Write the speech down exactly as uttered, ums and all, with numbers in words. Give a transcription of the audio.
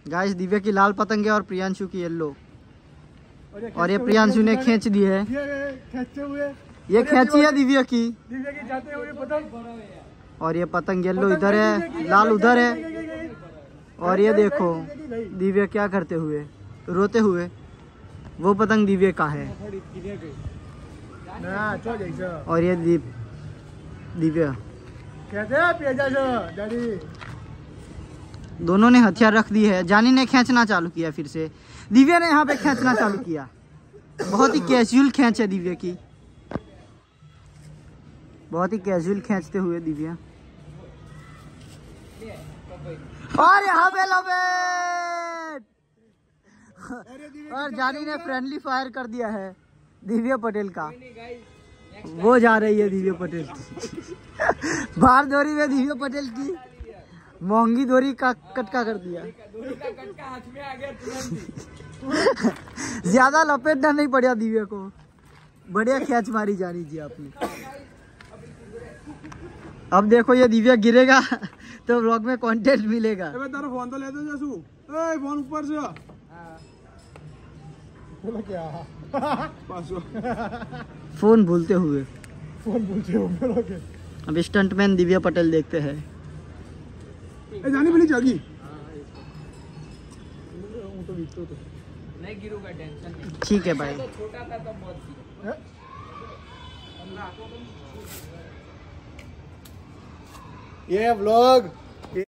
Guys Divya की लाल पतंग है और प्रियांशु की येलो। और ये प्रियांशु ने खींच दी है, ये खींची है दिव्या की। दिव्या की जाते हुए पतंग। और ये पतंग येलो इधर है, लाल उधर है। और ये देखो दिव्या क्या करते हुए, रोते हुए। वो पतंग दिव्या का है। और ये दीप दिव्या दोनों ने हथियार रख दी है। जानी ने खींचना चालू किया, फिर से दिव्या ने यहाँ पे खींचना चालू किया। बहुत ही कैजुअल खींच है दिव्या की, बहुत ही कैजुअल खींचते हुए दिव्या। और यहाँ पे लपेट। और जानी ने फ्रेंडली फायर कर दिया है दिव्या पटेल का। वो जा रही है दिव्या पटेल बाहर डोरी में दिव्या पटेल की मोंगी डोरी का कटका कर दिया। ज्यादा लपेटना नहीं पड़ा दिव्या को, बढ़िया खींच मारी जानी जी आपने। अब देखो ये दिव्या गिरेगा तो व्लॉग में कंटेंट मिलेगा। तारा फोन तो ले दो जसू, ए फोन ऊपर से बोला क्या फोन भूलते हुए फोन भूलते हुए। अब स्टंटमैन दिव्या पटेल देखते हैं। ए जानी मिली जागी नहीं गिरूंगा, टेंशन नहीं। ठीक है भाई। छोटा था तो बहुत ये व्लॉग